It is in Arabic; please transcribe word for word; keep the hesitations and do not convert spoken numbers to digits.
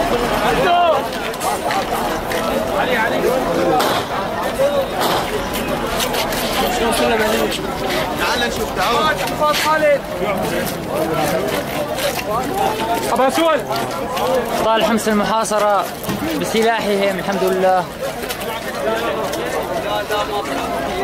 علي علي شو وصلنا بعدين نشوف. تعال نشوف تعال حفاظ خالد ابو سول طال حمص المحاصرة بسلاحهم الحمد لله.